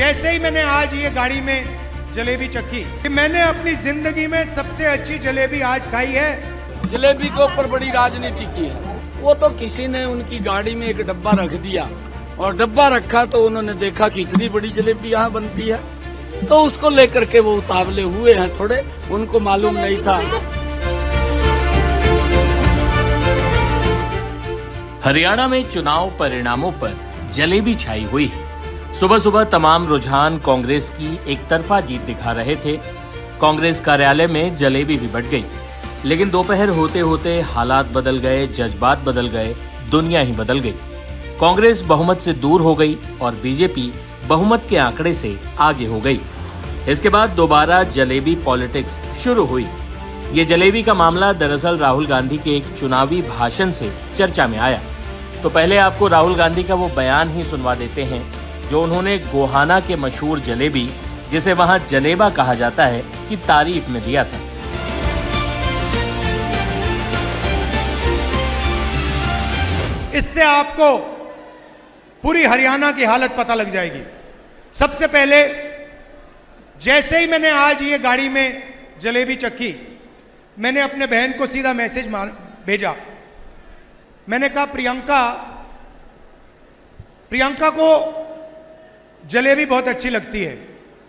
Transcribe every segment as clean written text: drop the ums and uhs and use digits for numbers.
जैसे ही मैंने आज ये गाड़ी में जलेबी चखी, मैंने अपनी जिंदगी में सबसे अच्छी जलेबी आज खाई है। जलेबी के ऊपर बड़ी राजनीति की है। वो तो किसी ने उनकी गाड़ी में एक डब्बा रख दिया और डब्बा रखा तो उन्होंने देखा कि इतनी बड़ी जलेबी यहाँ बनती है, तो उसको लेकर के वो उतावले हुए हैं थोड़े, उनको मालूम नहीं था। हरियाणा में चुनाव परिणामों पर जलेबी छाई हुई है। सुबह सुबह तमाम रुझान कांग्रेस की एक तरफा जीत दिखा रहे थे। कांग्रेस कार्यालय में जलेबी भी बढ़ गई, लेकिन दोपहर होते होते हालात बदल गए, जज्बात बदल गए, दुनिया ही बदल गई। कांग्रेस बहुमत से दूर हो गई और बीजेपी बहुमत के आंकड़े से आगे हो गई। इसके बाद दोबारा जलेबी पॉलिटिक्स शुरू हुई। ये जलेबी का मामला दरअसल राहुल गांधी के एक चुनावी भाषण से चर्चा में आया। तो पहले आपको राहुल गांधी का वो बयान ही सुनवा देते हैं जो उन्होंने गोहाना के मशहूर जलेबी, जिसे वहां जलेबा कहा जाता है, की तारीफ में दिया था। इससे आपको पूरी हरियाणा की हालत पता लग जाएगी। सबसे पहले जैसे ही मैंने आज ये गाड़ी में जलेबी चखी, मैंने अपने बहन को सीधा मैसेज भेजा। मैंने कहा प्रियंका को जलेबी बहुत अच्छी लगती है।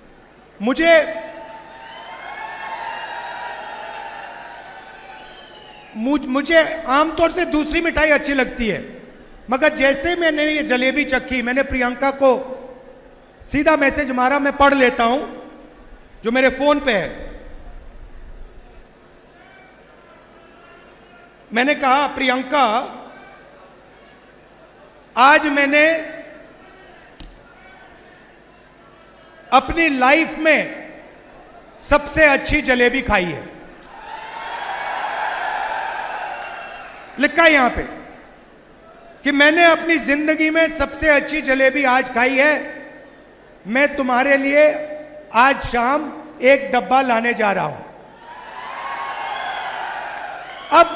मुझे आमतौर से दूसरी मिठाई अच्छी लगती है, मगर जैसे मैंने ये जलेबी चखी, मैंने प्रियंका को सीधा मैसेज मारा। मैं पढ़ लेता हूं जो मेरे फोन पे है। मैंने कहा, प्रियंका, आज मैंने अपनी लाइफ में सबसे अच्छी जलेबी खाई है। लिखा है यहां पे कि मैंने अपनी जिंदगी में सबसे अच्छी जलेबी आज खाई है। मैं तुम्हारे लिए आज शाम एक डब्बा लाने जा रहा हूं। अब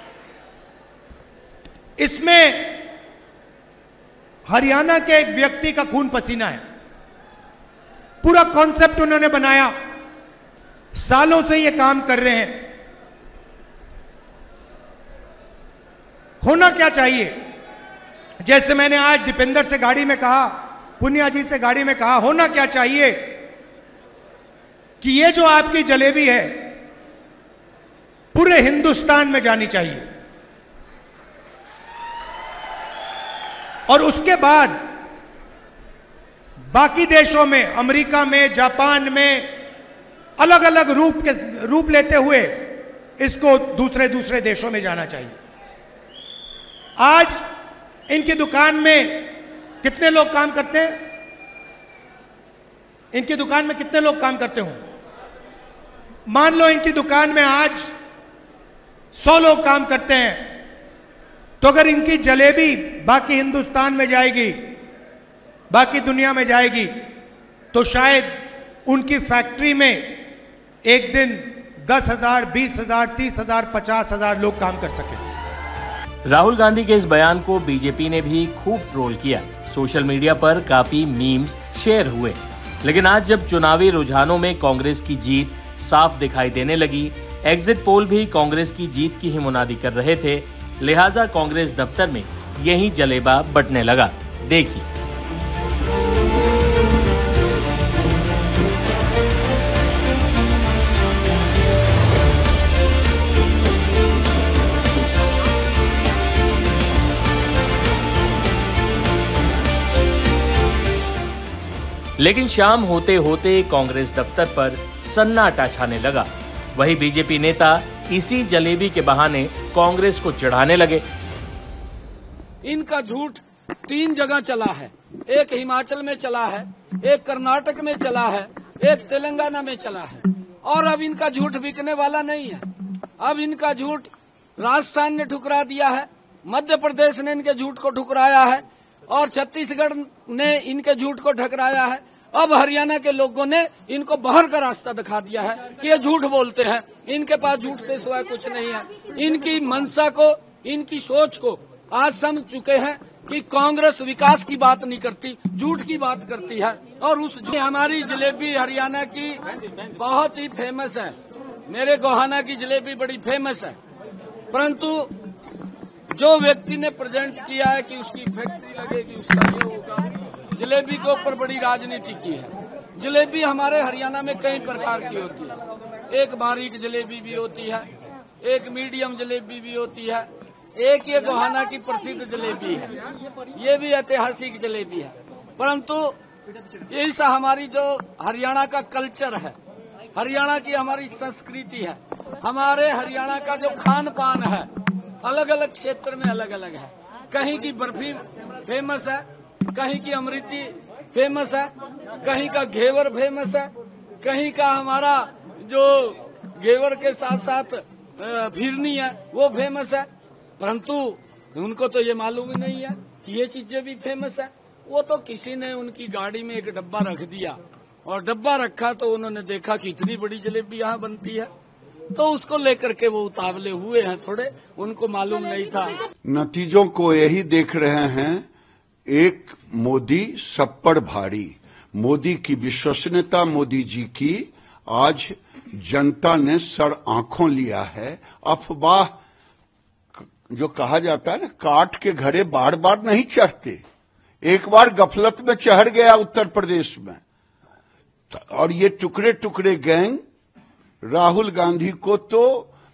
इसमें हरियाणा के एक व्यक्ति का खून पसीना है। पूरा कॉन्सेप्ट उन्होंने बनाया, सालों से ये काम कर रहे हैं। होना क्या चाहिए, जैसे मैंने आज दीपेंद्र से गाड़ी में कहा, पुनिया जी से गाड़ी में कहा, होना क्या चाहिए कि ये जो आपकी जलेबी है पूरे हिंदुस्तान में जानी चाहिए। और उसके बाद बाकी देशों में, अमेरिका में, जापान में, अलग अलग रूप लेते हुए इसको दूसरे दूसरे देशों में जाना चाहिए। आज इनकी दुकान में कितने लोग काम करते हैं? इनकी दुकान में कितने लोग काम करते हों? मान लो इनकी दुकान में आज 100 लोग काम करते हैं, तो अगर इनकी जलेबी बाकी हिंदुस्तान में जाएगी, बाकी दुनिया में जाएगी, तो शायद उनकी फैक्ट्री में एक दिन 10,000, 20,000, 30,000, 50,000 लोग काम कर सके। राहुल गांधी के इस बयान को बीजेपी ने भी खूब ट्रोल किया। सोशल मीडिया पर काफी मीम्स शेयर हुए। लेकिन आज जब चुनावी रुझानों में कांग्रेस की जीत साफ दिखाई देने लगी, एग्जिट पोल भी कांग्रेस की जीत की ही मुनादी कर रहे थे, लिहाजा कांग्रेस दफ्तर में यही जलेबा बंटने लगा। देखिए। लेकिन शाम होते होते कांग्रेस दफ्तर पर सन्नाटा छाने लगा। वही बीजेपी नेता इसी जलेबी के बहाने कांग्रेस को चिढ़ाने लगे। इनका झूठ 3 जगह चला है। एक हिमाचल में चला है, एक कर्नाटक में चला है, एक तेलंगाना में चला है। और अब इनका झूठ बिकने वाला नहीं है। अब इनका झूठ राजस्थान ने ठुकरा दिया है, मध्य प्रदेश ने इनके झूठ को ठुकराया है और छत्तीसगढ़ ने इनके झूठ को ठुकराया है। अब हरियाणा के लोगों ने इनको बाहर का रास्ता दिखा दिया है कि ये झूठ बोलते हैं, इनके पास झूठ से सिवाय कुछ नहीं है। इनकी मंशा को, इनकी सोच को आज समझ चुके हैं कि कांग्रेस विकास की बात नहीं करती, झूठ की बात करती है। और हमारी जलेबी हरियाणा की बहुत ही फेमस है, मेरे गोहाना की जलेबी बड़ी फेमस है, परंतु जो व्यक्ति ने प्रेजेंट किया है कि उसकी फैक्ट्री लगेगी, उसका ये होगा, जलेबी के ऊपर बड़ी राजनीति की है। जलेबी हमारे हरियाणा में कई प्रकार की होती है, एक बारीक जलेबी भी होती है, एक मीडियम जलेबी भी होती है, एक ये गोहाना की प्रसिद्ध जलेबी है, ये भी ऐतिहासिक जलेबी है। परंतु इस हमारी जो हरियाणा का कल्चर है, हरियाणा की हमारी संस्कृति है, हमारे हरियाणा का जो खान पान है, अलग अलग क्षेत्र में अलग अलग है। कहीं की बर्फी फेमस है, कहीं की अमृति फेमस है, कहीं का घेवर फेमस है, कहीं का हमारा जो घेवर के साथ साथ फिरनी है वो फेमस है। परंतु उनको तो ये मालूम ही नहीं है कि ये चीजें भी फेमस है। वो तो किसी ने उनकी गाड़ी में एक डब्बा रख दिया और डब्बा रखा तो उन्होंने देखा कि इतनी बड़ी जलेबी यहाँ बनती है, तो उसको लेकर के वो उतावले हुए हैं थोड़े, उनको मालूम नहीं था। नतीजों को यही देख रहे हैं, एक मोदी सब पर भारी। मोदी की विश्वसनीयता, मोदी जी की आज जनता ने सर आंखों लिया है। अफवाह जो कहा जाता है ना, काट के घड़े बार बार नहीं चढ़ते। एक बार गफलत में चढ़ गया उत्तर प्रदेश में, और ये टुकड़े टुकड़े गैंग राहुल गांधी को तो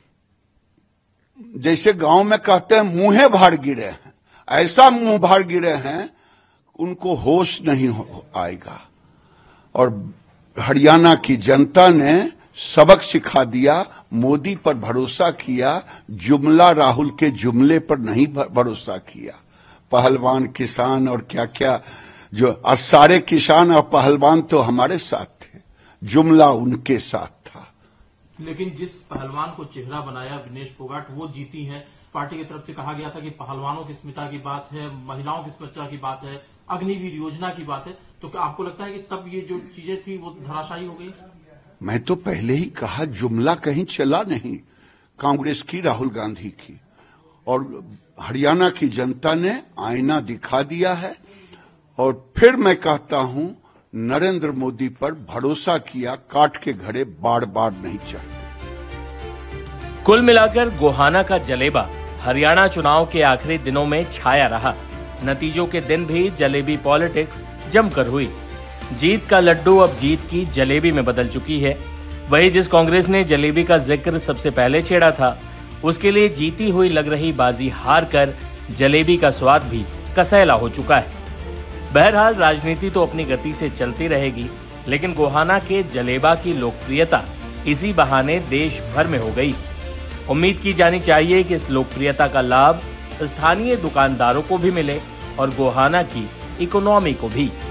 जैसे गांव में कहते हैं मुंहे भाड़ गिरे हैं, ऐसा मुंह भाड़ गिरे हैं, उनको होश नहीं आएगा। और हरियाणा की जनता ने सबक सिखा दिया, मोदी पर भरोसा किया, जुमला राहुल के जुमले पर नहीं भरोसा किया। पहलवान किसान और क्या क्या जो, और सारे किसान और पहलवान तो हमारे साथ थे, जुमला उनके साथ था। लेकिन जिस पहलवान को चेहरा बनाया विनेश फोगाट, वो जीती हैं। पार्टी की तरफ से कहा गया था कि पहलवानों की स्मिता की बात है, महिलाओं की स्मिता की बात है, अग्निवीर योजना की बात है, तो क्या आपको लगता है कि सब ये जो चीजें थी वो धराशायी हो गई? मैं तो पहले ही कहा, जुमला कहीं चला नहीं कांग्रेस की, राहुल गांधी की, और हरियाणा की जनता ने आईना दिखा दिया है। और फिर मैं कहता हूं, नरेंद्र मोदी पर भरोसा किया, काट के घड़े बार बार नहीं चढ़ते। कुल मिलाकर गोहाना का जलेबा हरियाणा चुनाव के आखिरी दिनों में छाया रहा। नतीजों के दिन भी जलेबी पॉलिटिक्स जमकर हुई। जीत का लड्डू अब जीत की जलेबी में बदल चुकी है। वही जिस कांग्रेस ने जलेबी का जिक्र सबसे पहले छेड़ा था, उसके लिए जीती हुई लग रही बाजी हार कर जलेबी का स्वाद भी कसैला हो चुका है। बहरहाल राजनीति तो अपनी गति से चलती रहेगी, लेकिन गोहाना के जलेबा की लोकप्रियता इसी बहाने देश भर में हो गई। उम्मीद की जानी चाहिए कि इस लोकप्रियता का लाभ स्थानीय दुकानदारों को भी मिले और गोहाना की इकोनॉमी को भी।